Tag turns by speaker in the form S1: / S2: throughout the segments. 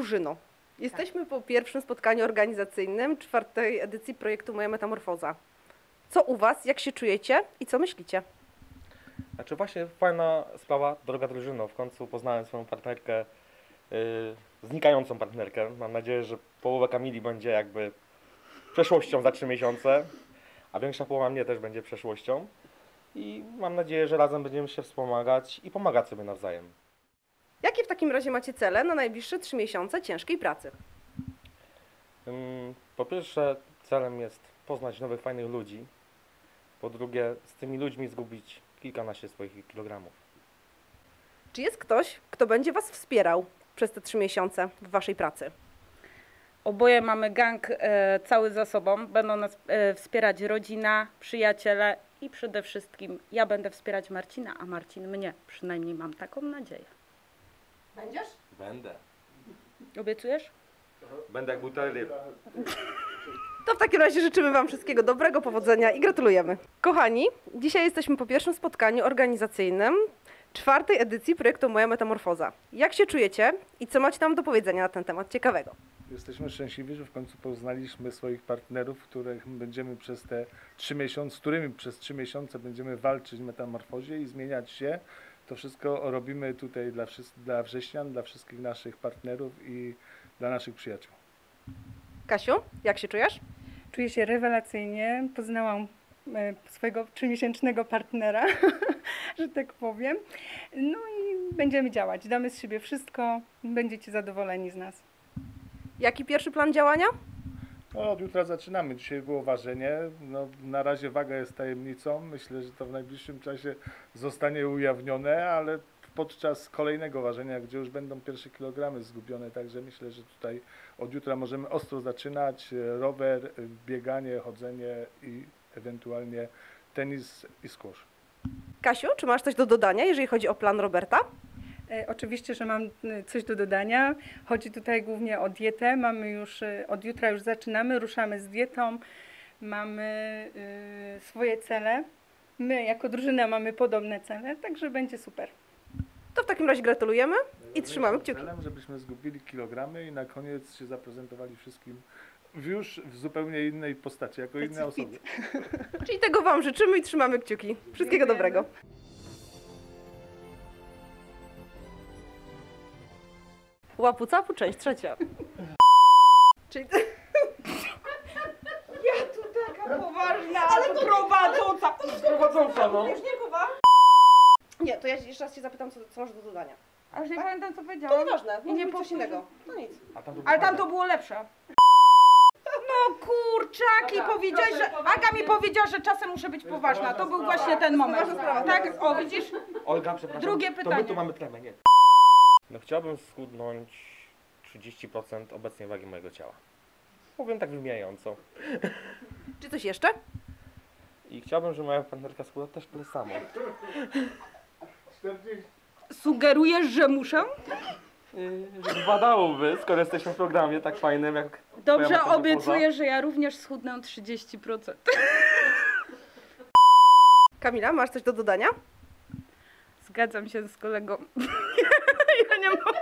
S1: drużyno. Jesteśmy po pierwszym spotkaniu organizacyjnym czwartej edycji projektu Moja Metamorfoza. Co u Was, jak się czujecie i co myślicie?
S2: Znaczy właśnie fajna sprawa, droga drużyno. W końcu poznałem swoją partnerkę, znikającą partnerkę. Mam nadzieję, że połowa Kamili będzie jakby przeszłością za 3 miesiące, a większa połowa mnie też będzie przeszłością. I mam nadzieję, że razem będziemy się wspomagać i pomagać sobie nawzajem.
S1: Jakie w takim razie macie cele na najbliższe 3 miesiące ciężkiej pracy?
S2: Po pierwsze celem jest poznać nowych, fajnych ludzi. Po drugie z tymi ludźmi zgubić kilkanaście swoich kilogramów.
S1: Czy jest ktoś, kto będzie Was wspierał przez te 3 miesiące w Waszej pracy?
S3: Oboje mamy gang cały za sobą. Będą nas wspierać rodzina, przyjaciele i przede wszystkim ja będę wspierać Marcina, a Marcin mnie. Przynajmniej mam taką nadzieję.
S1: Będziesz?
S2: Będę.
S3: Obiecujesz?
S2: Będę jak butelny.
S1: To w takim razie życzymy Wam wszystkiego dobrego, powodzenia i gratulujemy. Kochani, dzisiaj jesteśmy po pierwszym spotkaniu organizacyjnym czwartej edycji projektu Moja Metamorfoza. Jak się czujecie i co macie nam do powiedzenia na ten temat ciekawego?
S4: Jesteśmy szczęśliwi, że w końcu poznaliśmy swoich partnerów, których będziemy przez te 3 miesiące, z którymi przez 3 miesiące będziemy walczyć w metamorfozie i zmieniać się. To wszystko robimy tutaj dla wrześnian, dla wszystkich naszych partnerów i dla naszych przyjaciół.
S1: Kasiu, jak się czujesz?
S5: Czuję się rewelacyjnie. Poznałam swojego 3-miesięcznego partnera, że tak powiem. No i będziemy działać. Damy z siebie wszystko. Będziecie zadowoleni z nas.
S1: Jaki pierwszy plan działania?
S4: No, od jutra zaczynamy. Dzisiaj było ważenie. No, na razie waga jest tajemnicą. Myślę, że to w najbliższym czasie zostanie ujawnione, ale podczas kolejnego ważenia, gdzie już będą pierwsze kilogramy zgubione, także myślę, że tutaj od jutra możemy ostro zaczynać. Rower, bieganie, chodzenie i ewentualnie tenis i squash.
S1: Kasiu, czy masz coś do dodania, jeżeli chodzi o plan Roberta?
S5: Oczywiście, że mam coś do dodania. Chodzi tutaj głównie o dietę. Mamy już, od jutra już zaczynamy, ruszamy z dietą. Mamy swoje cele. My jako drużyna mamy podobne cele, także będzie super.
S1: To w takim razie gratulujemy i trzymamy kciuki.
S4: Celem, żebyśmy zgubili kilogramy i na koniec się zaprezentowali wszystkim już w zupełnie innej postaci, jako inne osoby.
S1: Czyli tego Wam życzymy i trzymamy kciuki. Wszystkiego dobrego. Łapu capu, część trzecia. Czyli...
S3: Ja tu taka poważna, ale to prowadząca.
S2: Prowadząca, no.
S1: Już nie kuwa? Nie, to ja jeszcze raz Cię zapytam, co masz do dodania.
S3: A już nie pamiętam, co
S1: To
S3: powiedziałam.
S1: nieważne,
S3: I nie
S1: mów coś
S3: powtórzę.
S1: innego. To nic.
S3: Ale tam to było lepsze. No kurczaki, powiedziałeś, że Aga mi powiedziała, że czasem muszę być poważna. To był właśnie ten moment.
S1: Poważna sprawa.
S3: Tak, o widzisz?
S2: Olga, przepraszam.
S3: Drugie
S2: To my
S3: pytanie.
S2: tu mamy tremę, nie? No chciałbym schudnąć 30% obecnej wagi mojego ciała. Powiem tak wymijająco.
S1: Czy coś jeszcze?
S2: I chciałbym, żeby moja partnerka schudła też tyle samo.
S3: Sugerujesz, że muszę?
S2: Żeby badałoby, skoro jesteśmy w programie tak fajnym jak twoja
S3: Dobrze,
S2: metamorfoza.
S3: obiecuję, że ja również schudnę 30%.
S1: Kamila, masz coś do dodania?
S3: Zgadzam się z kolegą. Ja nie mogę.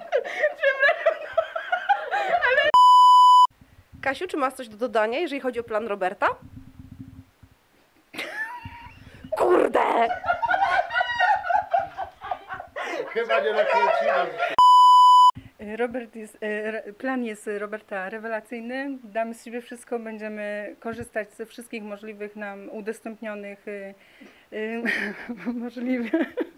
S1: Kasiu, czy masz coś do dodania, jeżeli chodzi o plan Roberta? Kurde!
S4: Chyba nie nakręcimy.
S5: Plan jest Roberta rewelacyjny. Damy z siebie wszystko, będziemy korzystać ze wszystkich możliwych nam udostępnionych możliwych